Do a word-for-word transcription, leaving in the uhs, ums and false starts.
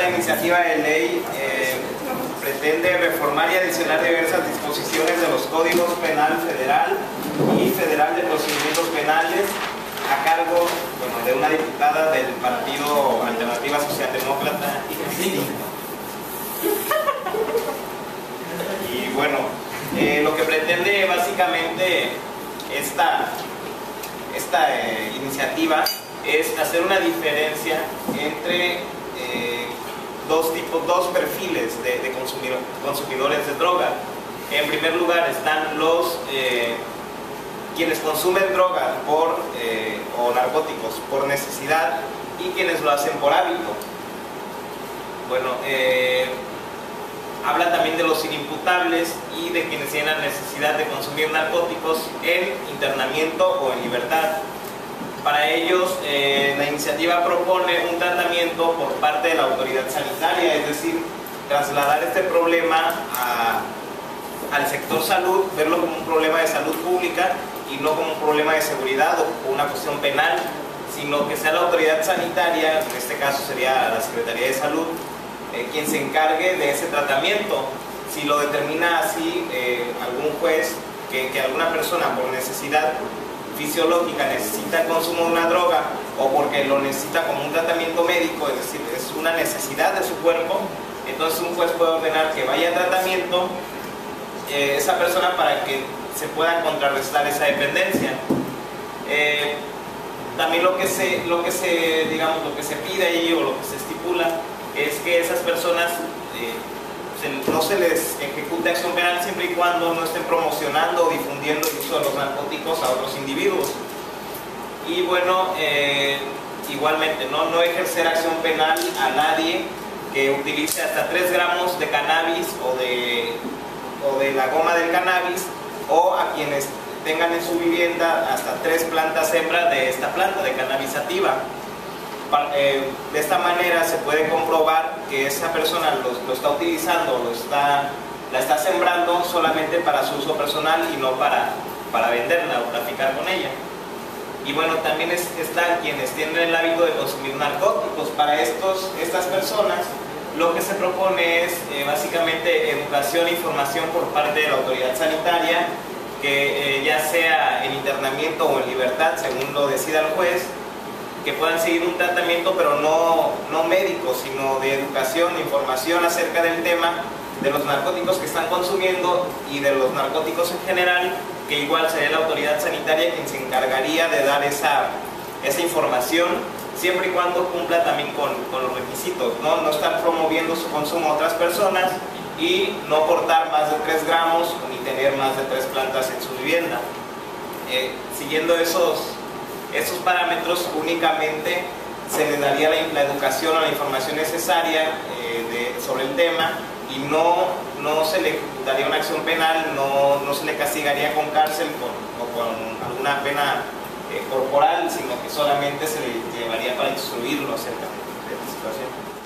esta iniciativa de ley eh, pretende reformar y adicionar diversas disposiciones de los códigos penal federal y federal de procedimientos penales a cargo, bueno, de una diputada del Partido Alternativa Socialdemócrata. Y bueno, eh, lo que pretende básicamente esta, esta eh, iniciativa es hacer una diferencia entre eh, dos tipos, dos perfiles de, de consumidor, consumidores de droga. En primer lugar están los eh, quienes consumen droga por, eh, o narcóticos por necesidad y quienes lo hacen por hábito. Bueno, eh, habla también de los inimputables y de quienes tienen la necesidad de consumir narcóticos en internamiento o en libertad. Para ellos, eh, la iniciativa propone un tratamiento por parte de la autoridad sanitaria, es decir, trasladar este problema a, al sector salud, verlo como un problema de salud pública y no como un problema de seguridad o una cuestión penal, sino que sea la autoridad sanitaria, en este caso sería la Secretaría de Salud, eh, quien se encargue de ese tratamiento. Si lo determina así eh, algún juez, que, que alguna persona por necesidad fisiológica necesita el consumo de una droga o porque lo necesita como un tratamiento médico, es decir, es una necesidad de su cuerpo, entonces un juez puede ordenar que vaya a tratamiento eh, esa persona para que se pueda contrarrestar esa dependencia. Eh, también lo que se, lo que se, digamos, lo que se pide ahí o lo que se estipula es que esas personas eh, se, no se les ejecute acción penal siempre y cuando no estén promocionando o difundiendo el uso de los narcóticos a otros individuos. Y bueno, eh, igualmente, ¿no? no ejercer acción penal a nadie que utilice hasta tres gramos de cannabis o de, o de la goma del cannabis, o a quienes tengan en su vivienda hasta tres plantas hembras de esta planta de cannabis sativa. De esta manera se puede comprobar que esa persona lo, lo está utilizando, lo está, la está sembrando solamente para su uso personal y no para, para venderla o traficar con ella. Y bueno, también es, están quienes tienen el hábito de consumir narcóticos. Para estos, estas personas lo que se propone es eh, básicamente educación e información por parte de la autoridad sanitaria, que eh, ya sea en internamiento o en libertad, según lo decida el juez, que puedan seguir un tratamiento, pero no, no médico, sino de educación, información acerca del tema de los narcóticos que están consumiendo y de los narcóticos en general, que igual sería la autoridad sanitaria quien se encargaría de dar esa, esa información, siempre y cuando cumpla también con, con los requisitos, ¿no? No estar promoviendo su consumo a otras personas y no portar más de tres gramos ni tener más de tres plantas en su vivienda. Eh, siguiendo esos Esos parámetros únicamente se le daría la, la educación o la información necesaria eh, de, sobre el tema y no, no se le ejecutaría una acción penal, no, no se le castigaría con cárcel con, o con alguna pena eh, corporal, sino que solamente se le llevaría para instruirlo acerca de esta situación.